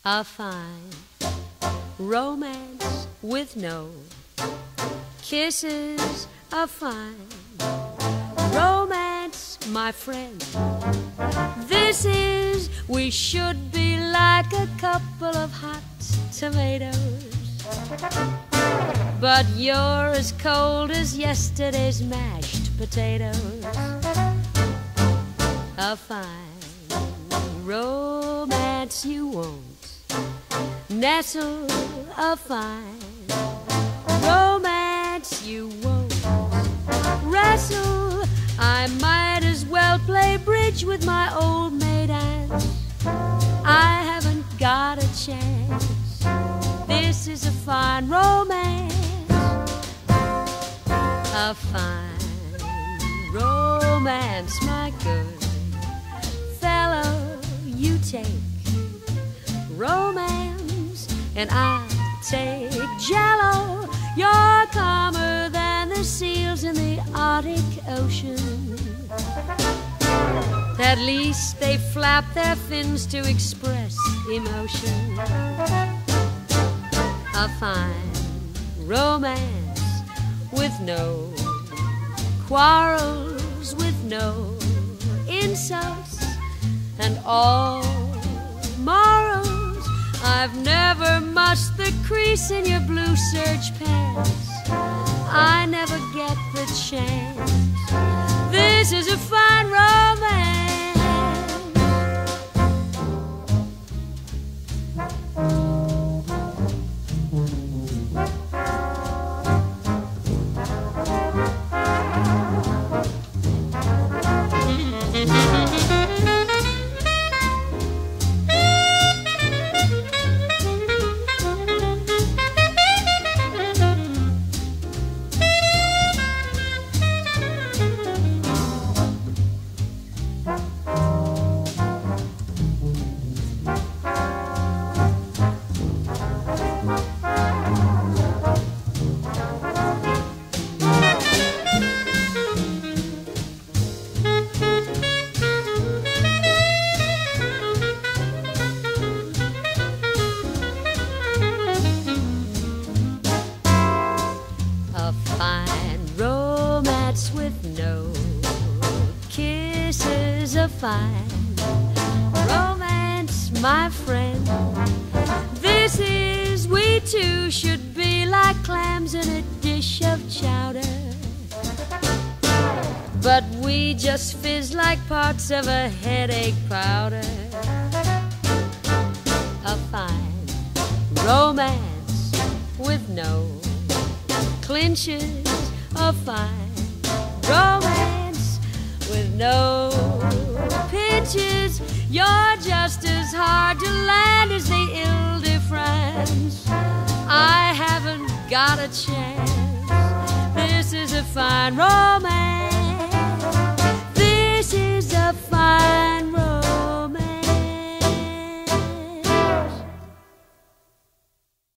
A fine romance with no kisses. A fine romance, my friend. This is, we should be like a couple of hot tomatoes. But you're as cold as yesterday's mashed potatoes. A fine romance you won't nestle. A fine romance you won't wrestle. I might as well play bridge with my old maid aunt. I haven't got a chance. This is a fine romance. A fine romance, my good fellow. You take romance and I take Jello. You're calmer than the seals in the Arctic Ocean. At least they flap their fins to express emotion. A fine romance with no quarrels, with no insults and all morals. I've never mussed the crease in your blue serge pants. I never get the chance. This is a fine romance. A fine romance with no kisses. A fine romance, my friend. This is, we two should be like clams in a dish of chowder. But we just fizz like parts of a headache powder. A fine romance with no clinches. A fine romance with no pinches. You're just as hard to land as the Ile-de-France. I haven't got a chance. This is a fine romance.